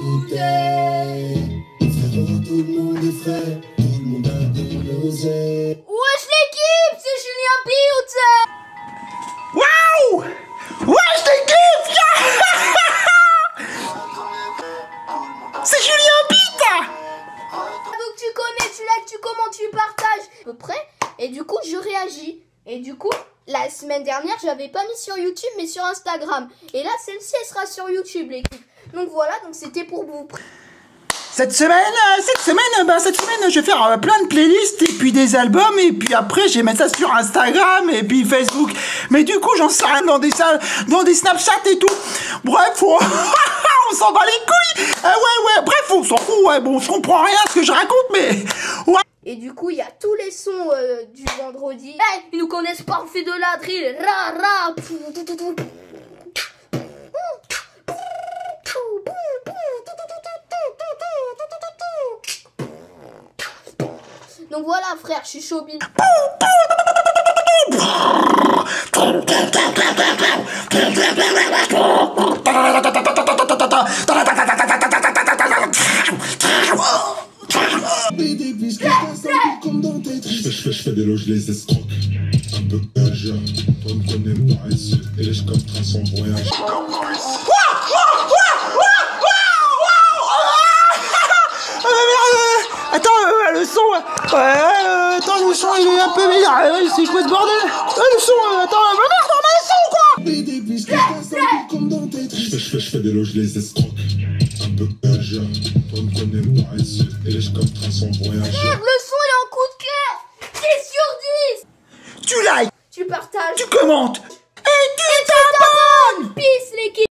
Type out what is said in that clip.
bouteille. Frérot, tout le monde est frais, tout le monde a de l'oseille. Wesh l'équipe, c'est Julien Biout. Waouh! Wesh l'équipe! C'est Julien Bita! Donc tu connais, tu likes, tu commentes, tu partages. À peu près. Et du coup, je réagis. Et du coup, la semaine dernière, je l'avais pas mis sur YouTube, mais sur Instagram. Et là, celle-ci, elle sera sur YouTube, l'équipe. Donc voilà, donc c'était pour vous. Cette semaine, je vais faire plein de playlists et puis des albums et puis après je vais mettre ça sur Instagram et puis Facebook. Mais du coup, j'en sais rien dans des Snapchat et tout. Bref, on s'en bat les couilles. Ouais, bref, on s'en fout. Ouais, bon, je comprends rien à ce que je raconte, mais ouais. Et du coup, il y a tous les sons du vendredi. Hey, ils nous connaissent pas, on fait de la drill. Ra, ra. Donc voilà, frère, je suis chaud bide. Je fais des loges, les escrocs. Un peu belge, toi me connais pas ici. Et les comme trace en voyage. Attends, le son, attends, le son il est un peu bizarre, c'est quoi ce bordel? Le son, attends, merde, on a le son quoi! Je fais des loges, les escrocs. Un peu belge, toi me connais pas ici. Et les comme trace en voyage. Merde, le son il est en coup de cœur. 10 sur 10. Tu likes, Tu partages. tu commentes,